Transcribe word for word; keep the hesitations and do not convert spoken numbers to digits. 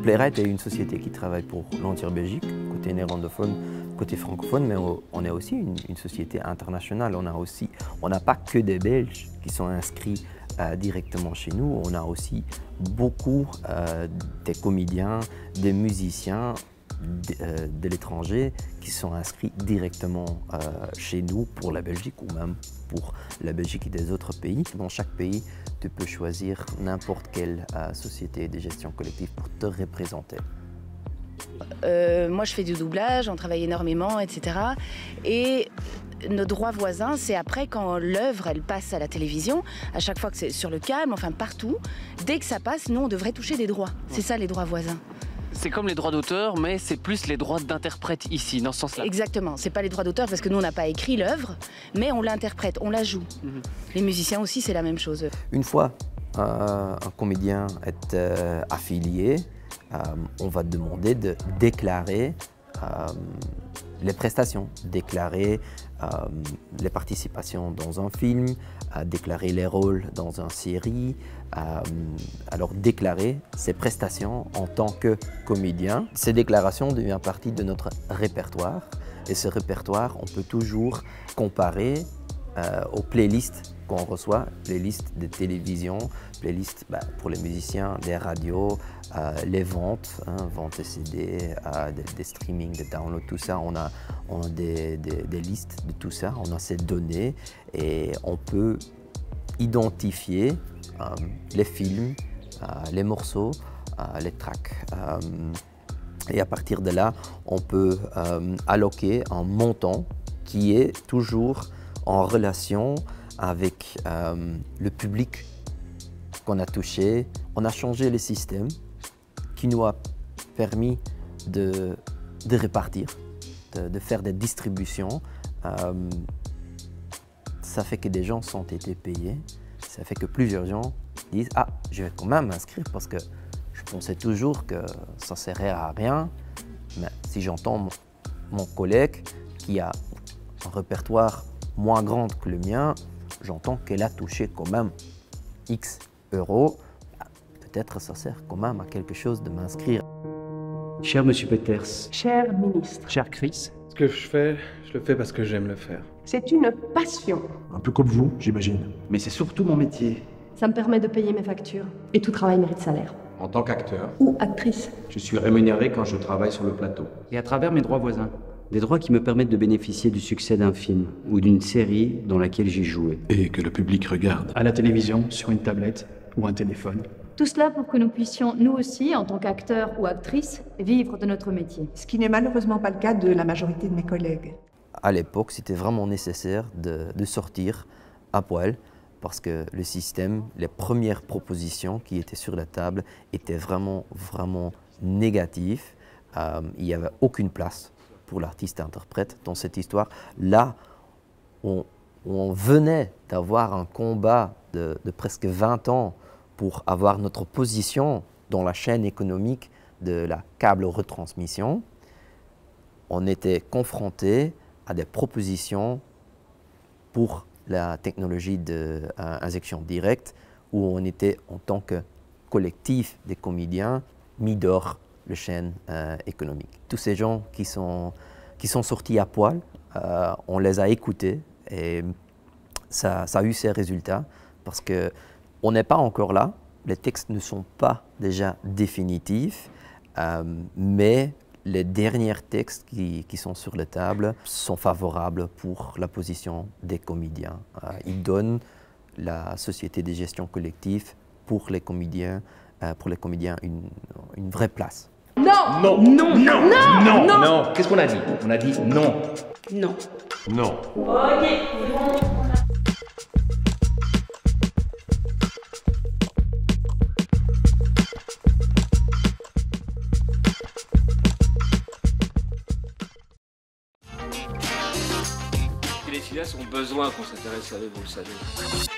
Playwright est une société qui travaille pour l'entière Belgique, côté néerlandophone, côté francophone, mais on est aussi une, une société internationale. On a aussi, on n'a pas que des Belges qui sont inscrits euh, directement chez nous, on a aussi beaucoup euh, des comédiens, des musiciens de, euh, de l'étranger qui sont inscrits directement euh, chez nous pour la Belgique ou même pour la Belgique et des autres pays. Dans chaque pays, tu peux choisir n'importe quelle euh, société de gestion collective pour te représenter. Euh, moi, je fais du doublage, on travaille énormément, et cetera. Et nos droits voisins, c'est après quand l'œuvre elle passe à la télévision, à chaque fois que c'est sur le câble, enfin partout, dès que ça passe, nous on devrait toucher des droits. C'est ça les droits voisins. C'est comme les droits d'auteur, mais c'est plus les droits d'interprète ici, dans ce sens-là. Exactement, c'est pas les droits d'auteur parce que nous on n'a pas écrit l'œuvre, mais on l'interprète, on la joue. Mm-hmm. Les musiciens aussi, c'est la même chose. Une fois euh, un comédien est euh, affilié, euh, on va demander de déclarer euh, les prestations, déclarer euh, les participations dans un film, euh, déclarer les rôles dans une série, euh, alors déclarer ces prestations en tant que comédien. Ces déclarations deviennent partie de notre répertoire et ce répertoire, on peut toujours comparer euh, aux playlists qu'on reçoit, playlists de télévision, playlists bah, pour les musiciens, des radios, euh, les ventes, hein, ventes de C D, euh, des, des streamings, des downloads, tout ça. On a, on a des, des, des listes de tout ça, on a ces données et on peut identifier euh, les films, euh, les morceaux, euh, les tracks. Euh, et à partir de là, on peut euh, alloquer un montant qui est toujours en relation avec euh, le public qu'on a touché. On a changé le système qui nous a permis de, de répartir, de, de faire des distributions. Euh, ça fait que des gens sont été payés. Ça fait que plusieurs gens disent « Ah, je vais quand même m'inscrire parce que je pensais toujours que ça ne servait à rien. Mais si j'entends mon, mon collègue qui a un répertoire moins grand que le mien, j'entends qu'elle a touché quand même X euros. Peut-être ça sert quand même à quelque chose de m'inscrire. » Cher Monsieur Peters. Cher ministre. Cher Chris. Ce que je fais, je le fais parce que j'aime le faire. C'est une passion. Un peu comme vous, j'imagine. Mais c'est surtout mon métier. Ça me permet de payer mes factures. Et tout travail mérite salaire. En tant qu'acteur ou actrice, je suis rémunéré quand je travaille sur le plateau. Et à travers mes droits voisins. Des droits qui me permettent de bénéficier du succès d'un film ou d'une série dans laquelle j'ai joué. Et que le public regarde. À la télévision, sur une tablette ou un téléphone. Tout cela pour que nous puissions, nous aussi, en tant qu'acteurs ou actrices, vivre de notre métier. Ce qui n'est malheureusement pas le cas de la majorité de mes collègues. À l'époque, c'était vraiment nécessaire de, de sortir à poil parce que le système, les premières propositions qui étaient sur la table étaient vraiment, vraiment négatives. Euh, il n'y avait aucune place pour l'artiste-interprète dans cette histoire. Là, on, on venait d'avoir un combat de, de presque vingt ans pour avoir notre position dans la chaîne économique de la câble retransmission. On était confronté à des propositions pour la technologie d'injection directe où on était en tant que collectif des comédiens mis dehors la chaîne euh, économique. Tous ces gens qui sont, qui sont sortis à poil, euh, on les a écoutés et ça, ça a eu ses résultats parce qu'on n'est pas encore là, les textes ne sont pas déjà définitifs, euh, mais les derniers textes qui, qui sont sur la table sont favorables pour la position des comédiens. Euh, ils donnent la société de gestion collective pour les comédiens, euh, pour les comédiens une, une vraie place. Non Non Non Non Non Non, non. non. Qu'est-ce qu'on a dit? On a dit non. Non. Non. Ok. Les filles ont besoin qu'on s'intéresse à eux, vous le savez.